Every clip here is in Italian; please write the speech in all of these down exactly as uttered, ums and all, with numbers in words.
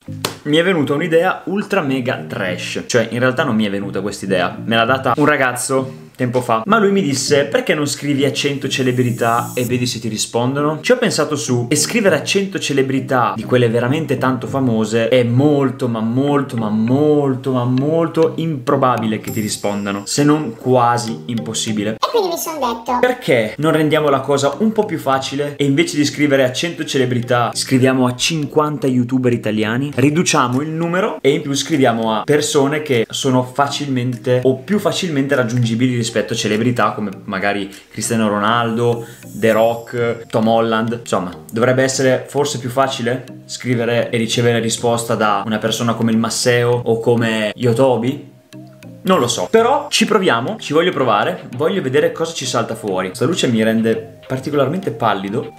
Mi è venuta un'idea ultra mega trash. Cioè, in realtà non mi è venuta questa idea, me l'ha data un ragazzo tempo fa. Ma lui mi disse: perché non scrivi a cento celebrità e vedi se ti rispondono? Ci ho pensato su, e scrivere a cento celebrità di quelle veramente tanto famose è molto ma molto ma molto ma molto improbabile che ti rispondano, se non quasi impossibile. E quindi mi sono detto: perché non rendiamo la cosa un po' più facile e invece di scrivere a cento celebrità scriviamo a cinquanta youtuber italiani, riduciamo il numero e in più scriviamo a persone che sono facilmente o più facilmente raggiungibili rispetto a celebrità come magari Cristiano Ronaldo, The Rock, Tom Holland. Insomma, dovrebbe essere forse più facile scrivere e ricevere risposta da una persona come il Masseo o come Yotobi. Non lo so, però ci proviamo, ci voglio provare, voglio vedere cosa ci salta fuori. Questa luce mi rende particolarmente pallido.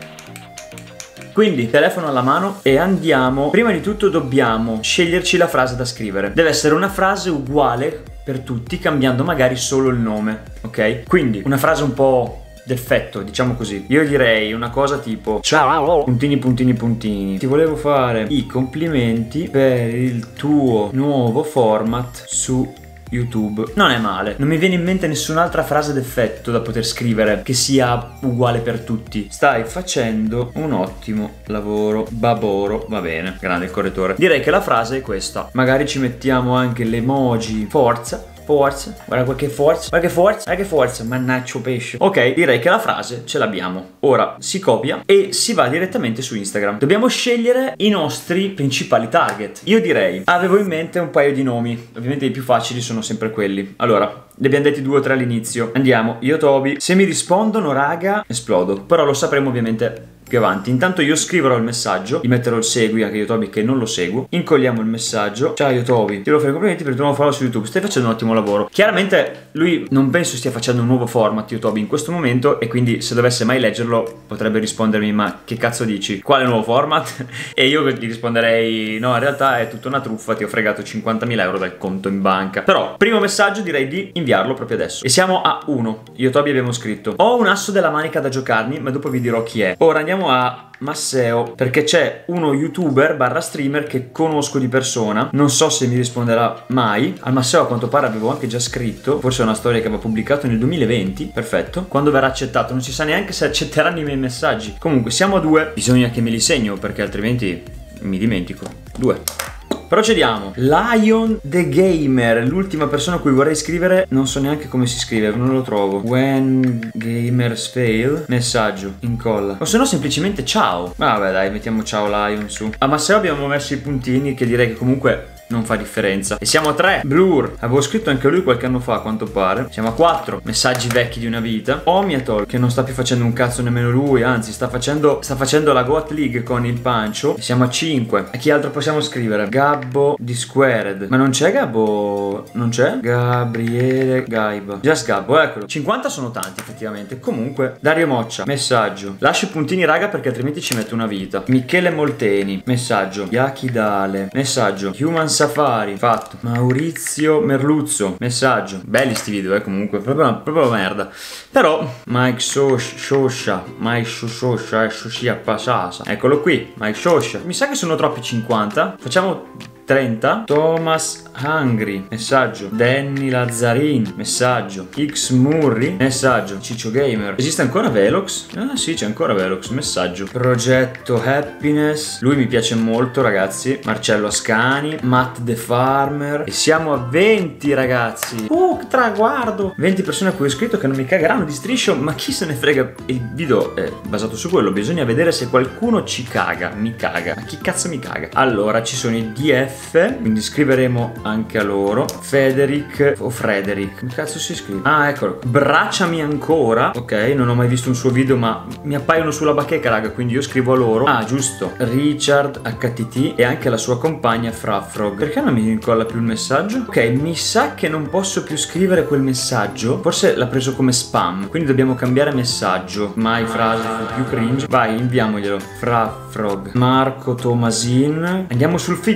Quindi telefono alla mano e andiamo. Prima di tutto dobbiamo sceglierci la frase da scrivere. Deve essere una frase uguale per tutti, cambiando magari solo il nome, ok? Quindi una frase un po' d'effetto, diciamo così. Io direi una cosa tipo: ciao, puntini puntini puntini, ti volevo fare i complimenti per il tuo nuovo format su YouTube. Non è male, non mi viene in mente nessun'altra frase d'effetto da poter scrivere che sia uguale per tutti. Stai facendo un ottimo lavoro, Baboro. Va bene, grande il correttore. Direi che la frase è questa. Magari ci mettiamo anche l'emoji forza. Forza, guarda che forza, guarda che forza, guarda che forza, mannaccio pesce. Ok, direi che la frase ce l'abbiamo. Ora si copia e si va direttamente su Instagram. Dobbiamo scegliere i nostri principali target. Io direi, avevo in mente un paio di nomi. Ovviamente i più facili sono sempre quelli. Allora, ne abbiamo detti due o tre all'inizio. Andiamo, io Toby. Se mi rispondono, raga, esplodo. Però lo sapremo ovviamente più avanti. Intanto io scriverò il messaggio, gli metterò il segui anche io Toby che non lo seguo. Incolliamo il messaggio. Ciao io Toby, ti volevo fare i complimenti per il tuo nuovo follow su YouTube, stai facendo un ottimo lavoro. Chiaramente lui non penso stia facendo un nuovo format io Toby in questo momento, e quindi se dovesse mai leggerlo potrebbe rispondermi: ma che cazzo dici? Quale nuovo format? E io gli risponderei: no, in realtà è tutta una truffa, ti ho fregato cinquantamila euro dal conto in banca. Però primo messaggio direi di inviarlo proprio adesso. E siamo a uno. Io Toby abbiamo scritto: ho un asso della manica da giocarmi, ma dopo vi dirò chi è. Ora andiamo a Masseo, perché c'è uno youtuber barra streamer che conosco di persona. Non so se mi risponderà mai. Al Masseo a quanto pare avevo anche già scritto, forse è una storia che avevo pubblicato nel duemilaventi. Perfetto. Quando verrà accettato non si sa neanche se accetteranno i miei messaggi. Comunque siamo a due. Bisogna che me li segno perché altrimenti mi dimentico. Due. Procediamo. Lion the Gamer, l'ultima persona a cui vorrei scrivere, non so neanche come si scrive, non lo trovo. When gamers fail, messaggio, incolla. O se no semplicemente ciao. Vabbè dai, mettiamo ciao Lion su. A Masseo abbiamo messo i puntini, che direi che comunque non fa differenza. E siamo a tre. Blur, avevo scritto anche lui qualche anno fa a quanto pare. Siamo a quattro. Messaggi vecchi di una vita. Omiatol, che non sta più facendo un cazzo nemmeno lui, anzi sta facendo sta facendo la Goat League con il Pancio. E siamo a cinque. A chi altro possiamo scrivere? Gabbo di Squared. Ma non c'è Gabbo? Non c'è? Gabriele Gaiba. Just Gabbo, eccolo. cinquanta sono tanti effettivamente. Comunque Dario Moccia, messaggio. Lascio i puntini raga perché altrimenti ci metto una vita. Michele Molteni, messaggio. Yaki Dale, messaggio. Human Safari, fatto. Maurizio Merluzzo, messaggio. Belli sti video, eh, comunque, proprio, proprio merda. Però, Mike Sosh, Shosha, Mike Shosha, Shoshia Pasasa. Eccolo qui, Mike Shosha. Mi sa che sono troppi cinquanta. Facciamo trenta. Thomas Hungry, messaggio. Danny Lazzarin, messaggio. X Murri, messaggio. Ciccio Gamer. Esiste ancora Velox? Ah sì, c'è ancora Velox, messaggio. Progetto Happiness, lui mi piace molto ragazzi. Marcello Ascani, Matt the Farmer. E siamo a venti ragazzi. Uh, che traguardo. venti persone a cui ho scritto che non mi cagheranno di striscio, ma chi se ne frega. Il video è basato su quello, bisogna vedere se qualcuno ci caga. Mi caga, ma chi cazzo mi caga? Allora ci sono i D F, quindi scriveremo anche a loro. Federic o Frederick, come cazzo si scrive? Ah eccolo, Bracciami ancora. Ok, non ho mai visto un suo video ma mi appaiono sulla bacheca raga, quindi io scrivo a loro. Ah giusto, Richard H T T e anche la sua compagna Frafrog. Perché non mi incolla più il messaggio? Ok, mi sa che non posso più scrivere quel messaggio, forse l'ha preso come spam, quindi dobbiamo cambiare messaggio. Mai frase più cringe. Vai, inviamoglielo. Frafrog, Marco Tomasin. Andiamo sul fitness.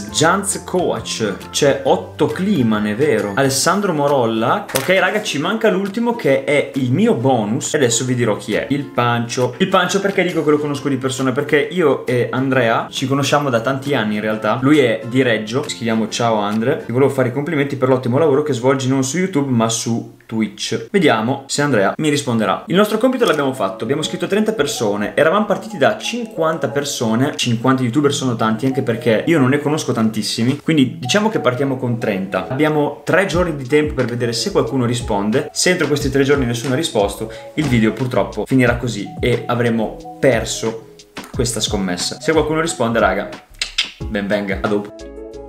Jans Coach, c'è Otto Kliman, è vero, Alessandro Morolla. Ok raga, ci manca l'ultimo che è il mio bonus e adesso vi dirò chi è. Il Pancio. Il Pancio perché dico che lo conosco di persona? Perché io e Andrea ci conosciamo da tanti anni in realtà. Lui è di Reggio, scriviamo ciao Andre. Ti volevo fare i complimenti per l'ottimo lavoro che svolgi non su YouTube ma su Twitch. Vediamo se Andrea mi risponderà. Il nostro compito l'abbiamo fatto, abbiamo scritto trenta persone, eravamo partiti da cinquanta persone, cinquanta youtuber sono tanti anche perché io non ne conosco tantissimi, quindi diciamo che partiamo con trenta. Abbiamo tre giorni di tempo per vedere se qualcuno risponde. Se entro questi tre giorni nessuno ha risposto, il video purtroppo finirà così e avremo perso questa scommessa. Se qualcuno risponde raga, ben venga, a dopo.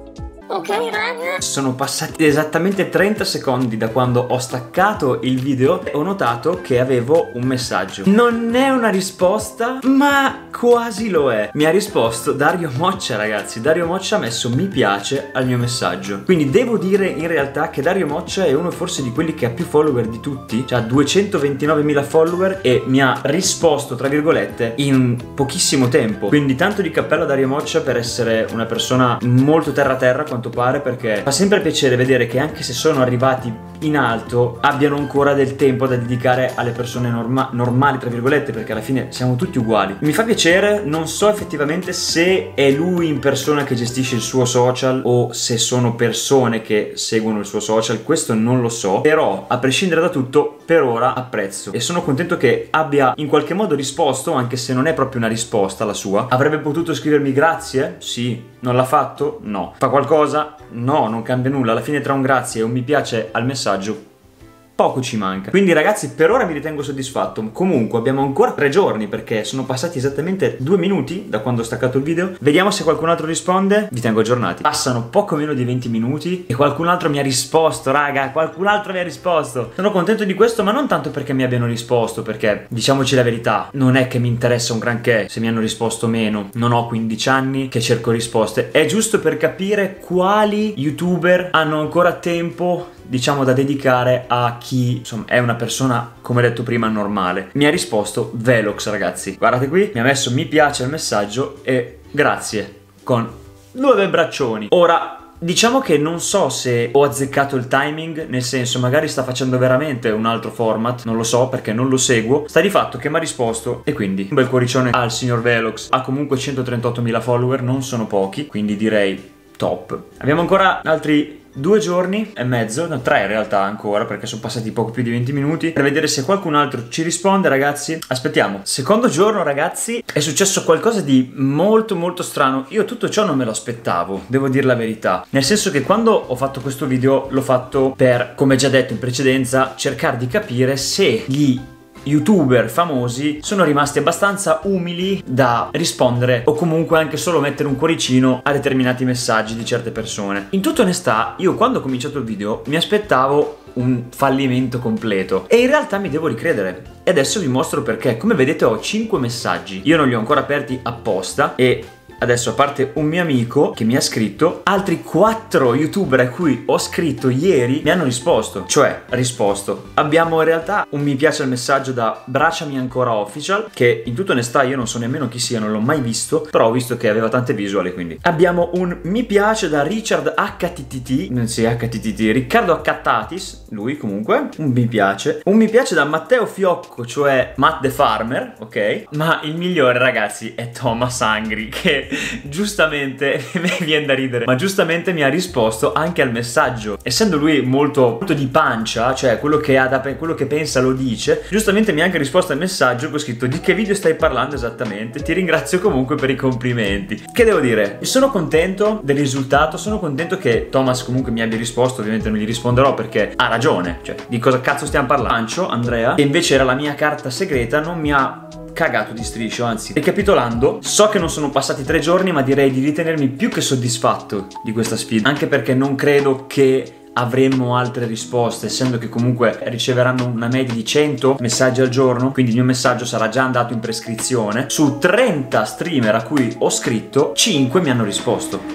Ok raga, sono passati esattamente trenta secondi da quando ho staccato il video e ho notato che avevo un messaggio. Non è una risposta, ma quasi lo è. Mi ha risposto Dario Moccia, ragazzi. Dario Moccia ha messo mi piace al mio messaggio. Quindi devo dire in realtà che Dario Moccia è uno forse di quelli che ha più follower di tutti, cioè ha duecentoventinovemila follower e mi ha risposto tra virgolette in pochissimo tempo. Quindi tanto di cappello a Dario Moccia per essere una persona molto terra terra quanto pare, perché fa sempre piacere vedere che anche se sono arrivati in alto abbiano ancora del tempo da dedicare alle persone norma normali tra virgolette, perché alla fine siamo tutti uguali. Mi fa piacere, non so effettivamente se è lui in persona che gestisce il suo social o se sono persone che seguono il suo social, questo non lo so, però a prescindere da tutto per ora apprezzo e sono contento che abbia in qualche modo risposto, anche se non è proprio una risposta la sua. Avrebbe potuto scrivermi grazie? Sì. Non l'ha fatto? No. Fa qualcosa? No, non cambia nulla. Alla fine tra un grazie e un mi piace al messaggio poco ci manca. Quindi ragazzi, per ora mi ritengo soddisfatto. Comunque abbiamo ancora tre giorni perché sono passati esattamente due minuti da quando ho staccato il video. Vediamo se qualcun altro risponde. Vi tengo aggiornati. Passano poco meno di venti minuti e qualcun altro mi ha risposto, raga. Qualcun altro mi ha risposto. Sono contento di questo, ma non tanto perché mi abbiano risposto, perché diciamoci la verità, non è che mi interessa un granché se mi hanno risposto o meno. Non ho quindici anni che cerco risposte. È giusto per capire quali youtuber hanno ancora tempo, diciamo, da dedicare a chi insomma è una persona, come detto prima, normale. Mi ha risposto Velox, ragazzi. Guardate qui, mi ha messo mi piace al messaggio e grazie con due bei braccioni. Ora diciamo che non so se ho azzeccato il timing, nel senso magari sta facendo veramente un altro format, non lo so perché non lo seguo. Sta di fatto che mi ha risposto e quindi un bel cuoricione al signor Velox. Ha comunque centotrentottomila follower, non sono pochi, quindi direi top. Abbiamo ancora altri due giorni e mezzo, no, tre in realtà ancora, perché sono passati poco più di venti minuti, per vedere se qualcun altro ci risponde, ragazzi. Aspettiamo. Secondo giorno, ragazzi, è successo qualcosa di molto molto strano. Io tutto ciò non me lo aspettavo, devo dire la verità, nel senso che quando ho fatto questo video l'ho fatto per, come già detto in precedenza, cercare di capire se gli youtuber famosi sono rimasti abbastanza umili da rispondere o comunque anche solo mettere un cuoricino a determinati messaggi di certe persone. In tutta onestà, io quando ho cominciato il video mi aspettavo un fallimento completo e in realtà mi devo ricredere e adesso vi mostro perché. Come vedete ho cinque messaggi, io non li ho ancora aperti apposta e adesso, a parte un mio amico che mi ha scritto, altri quattro youtuber a cui ho scritto ieri mi hanno risposto. Cioè, risposto. Abbiamo in realtà un mi piace al messaggio da Bracciami Ancora Official, che in tutta onestà io non so nemmeno chi sia, non l'ho mai visto, però ho visto che aveva tante visuali, quindi. Abbiamo un mi piace da Richard H T T T, non si H T T T, Riccardo Accattatis, lui comunque, un mi piace. Un mi piace da Matteo Fiocco, cioè Matt the Farmer, ok? Ma il migliore, ragazzi, è Thomas Angry, che giustamente mi viene da ridere, ma giustamente mi ha risposto anche al messaggio. Essendo lui molto, molto di pancia, cioè quello che ha da quello che pensa lo dice, giustamente mi ha anche risposto al messaggio che ho scritto di che video stai parlando esattamente, ti ringrazio comunque per i complimenti. Che devo dire? Sono contento del risultato, sono contento che Thomas comunque mi abbia risposto. Ovviamente non gli risponderò perché ha ragione, cioè di cosa cazzo stiamo parlando? Pancio, Andrea, che invece era la mia carta segreta, non mi ha cagato di striscio, anzi. Ricapitolando, so che non sono passati tre giorni, ma direi di ritenermi più che soddisfatto di questa sfida, anche perché non credo che avremmo altre risposte, essendo che comunque riceveranno una media di cento messaggi al giorno, quindi il mio messaggio sarà già andato in prescrizione. Su trenta streamer a cui ho scritto, cinque mi hanno risposto.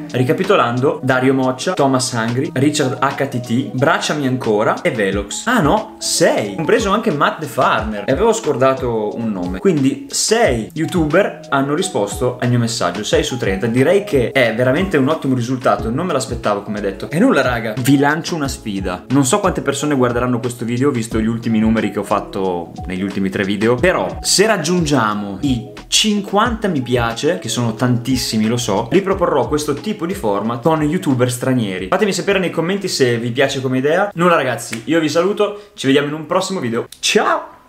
Ricapitolando: Dario Moccia, Thomas Hungry, Richard H T T, Bracciami ancora e Velox. Ah no, sei, compreso anche Matt the Farmer, e avevo scordato un nome. Quindi sei youtuber hanno risposto al mio messaggio, sei su trenta. Direi che è veramente un ottimo risultato, non me l'aspettavo, come detto. E nulla raga, vi lancio una sfida. Non so quante persone guarderanno questo video visto gli ultimi numeri che ho fatto negli ultimi tre video, però se raggiungiamo i cinquanta mi piace, che sono tantissimi lo so, riproporrò questo tipo di format con youtuber stranieri. Fatemi sapere nei commenti se vi piace come idea. Nulla ragazzi, io vi saluto, ci vediamo in un prossimo video. Ciao!